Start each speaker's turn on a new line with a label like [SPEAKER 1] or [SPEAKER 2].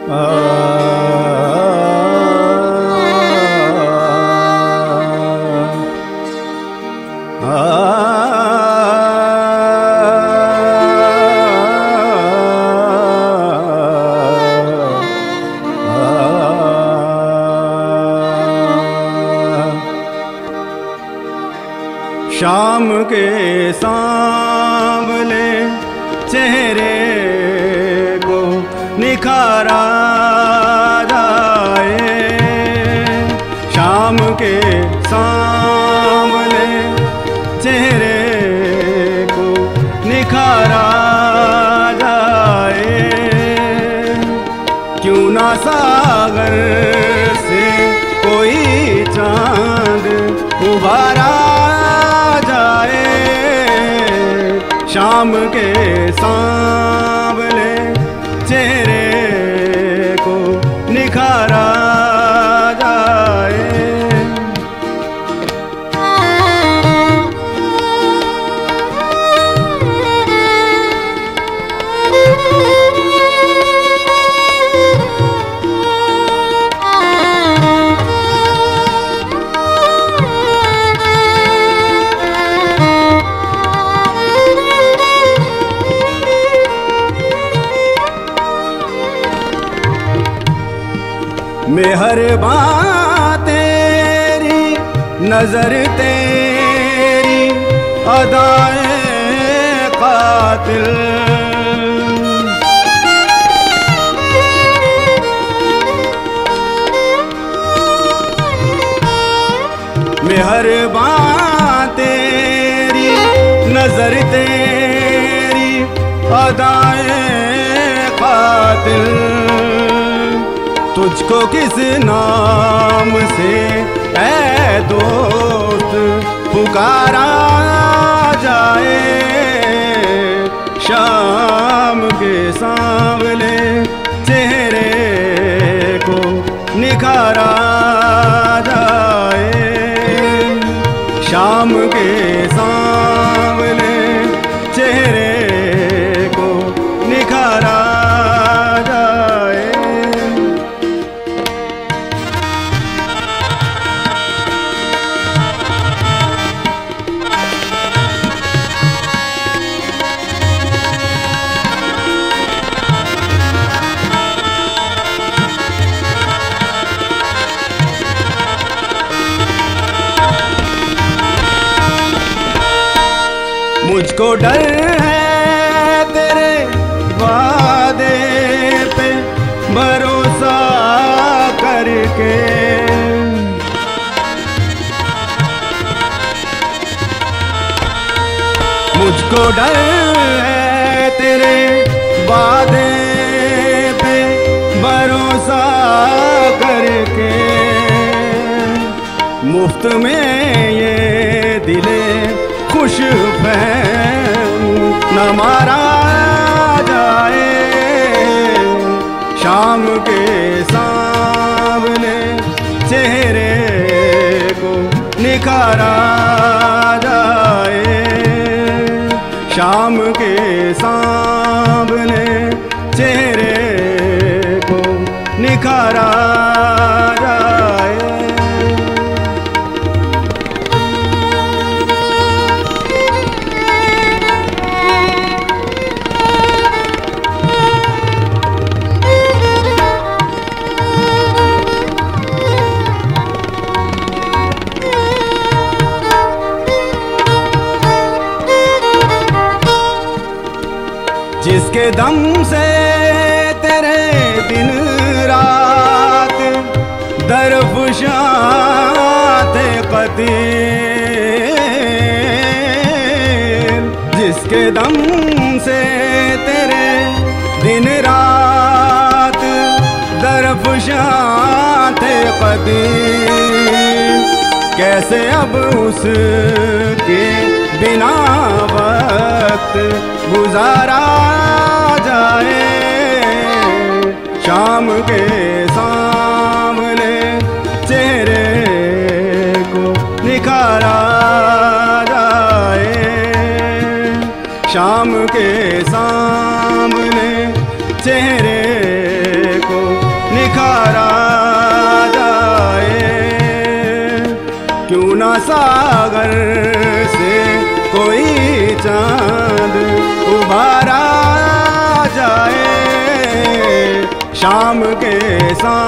[SPEAKER 1] शाम के सांवले चेहरे को निखारा जाए, शाम के सांवले चेहरे को निखारा जाए। क्यों ना सागर से कोई चांद उबारा जाए, शाम के सांवले चेहरे को निखारा जाए। मेहरबान तेरी नजर तेरी अदाए कातिल, मेहरबान तेरी नजर तेरी अदाए कातिल। तुझको किस नाम से ऐ दोस्त पुकारा जाए, शाम के सांवले चेहरे को निखारा जाए, शाम के सांवले चेहरे को निखारा मुझको डर है तेरे वादे पे भरोसा करके, मुझको डर है तेरे वादे पे भरोसा करके। मुफ्त में ये दिले खुश न मारा जाए, शाम के सांवले चेहरे को निखारा जाए, शाम के सांवले चेहरे को निखारा जाए। जिसके दम से तेरे दिन रात दरफशाते क़दीर, जिसके दम से तेरे दिन रात दरफशाते क़दीर। कैसे अब उसके बिना वक्त गुजारा जाए, शाम के सांवले चेहरे को निखारा जाए, शाम के सामने चेहरे को क्यों ना सागर से कोई चांद उबारा जाए शाम के सामने